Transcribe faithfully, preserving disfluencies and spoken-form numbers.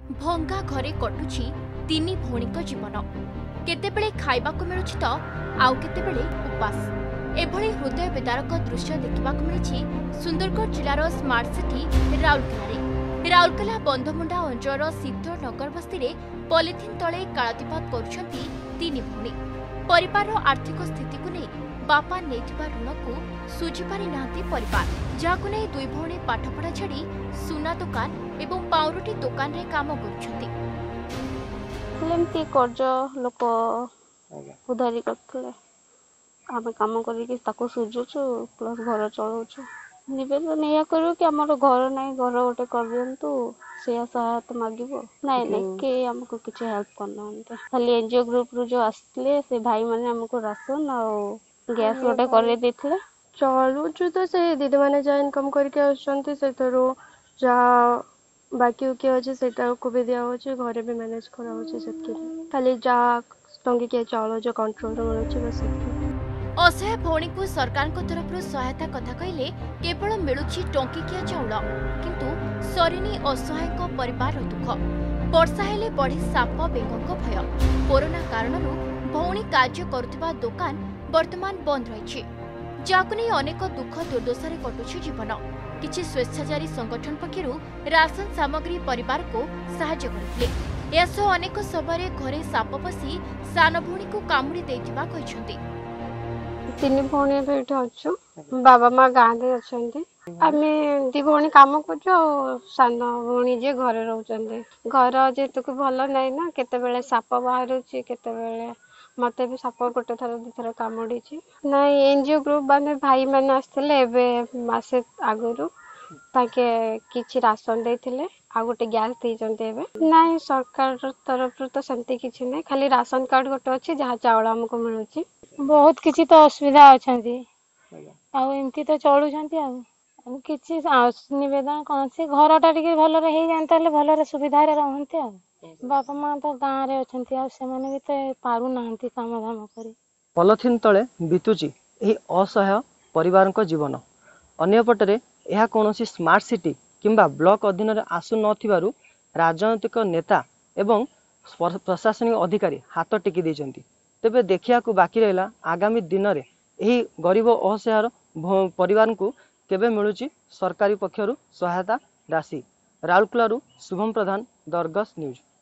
भंगा घरे कटुछि तीन भौणी जीवन केतेबेले खाइबाकु मिलुछि तो आउ केतेबेले उपास। एभली हृदय विदारक दृश्य देखा मिली सुंदरगढ़ जिलार स्मार्ट सिटी राउरकेला। राउरकेला बंधमुंडा अंचल सिद्धर नगर बस्ती पॉलिथिन तले कालातिपात करुछंती तीन भौणी। परिवार आर्थिक स्थिति को नहीं बापा नेथिबा ऋण को सुझी पारि नांती परिवार, जाहाकु नहीं दुई भौणी पाठपढ़ा छाड़ी सुना दुकान एवं पाउरुटी दुकान रे काम करुछंती। लेमती कर्ज लोक उधारी करथले आमे काम करिके ताको सुझुछु प्लस घर चलाउछु। निवेदन या करू कि हमर घर नाही, घर गोटे कर दियंतु से सहायता मागिबो नाही नहीं के हमको कुछ हेल्प करना। खाली एनजीओ ग्रुप रु जो आसले से भाई माने हमको राशन और गैस गोटे कर देथिले चलुछु। तो से दीदी माने जा इनकम करके आछंती से तरो जा बाकी के अछि सेटा को भी दिया होछि, घरे भी मैनेज करा होछि। सबके खाली जा टंगी के चाउल जो कंट्रोल रो अछि बस। असहाय भौणी को सरकार को तरफ सहायता कथा कहले केवल मिलुछि टंकीकिया चाउल, किंतु सरिनी असहाय को परिवार दुख। वर्षा हेले बढ़ी साप बेंगक भय। कोरोना कारणरू भौणी कार्य करुथिबा दुकान वर्तमान बंद रहिछि, जाकु नै अनेक दुख दुर्दशारे कटुछि जीवन। किछि स्वेच्छाचारी संगठन पक्षरु राशन सामग्री परिवार को सहायता करथिले। एसो अनेक सबरे घरे साप पसी सान भौणी को कामुड़ी देथिबा कहिसंती। तीन भौणी बेठे अच्छु, बाबा माँ गाँ दे अच्छे। आमे दी भौणी काम करछो, सान भौणी जे घरे रहउचंदी। घर जेतुक भल नै ना, केते बेले साप बाहरुछि, केते बेले मते भी साप गोटे थर दि थर कामुड़ी छी। नाही एनजीओ ग्रुप माने भाई माने आस्थिले एबे मासे आगुरु ताके किछि राशन देथिले आ गोटे गैस देइचंते। एबे नाही सरकार तरफ तो संति किछि नै, खाली राशन कार्ड गोटे अछि जहा चावल हमको मिलुछि। बहुत किसी तो असुविधा अछंती आ एमती तो चलु छंती आ किछि निवेदन कोन से घरटा टिके भल रे हे जानता ले भल रे सुविधा रे रहंती आ। बापा मां तो गां रे अछंती आ से माने भी ते पारु नांती काम धाम करी। पॉलिथिन तले बितुची एही असहाय परिवारक जीवन। अन्य पटरे यह कोनोसी स्मार्ट सिटी किंबा ब्लॉक अधीन रे आसु नथिबारु राजनैतिक नेता एवं प्रशासनिक अधिकारी हाथ टेकी दैचंती। तेबे देखिया को बाकी रहला आगामी दिन रे एही गरीब असहाय परिवार को केबे मिलुची सरकारी पक्षरु सहायता राशि। राउरकेला शुभम प्रधान, दरगस न्यूज।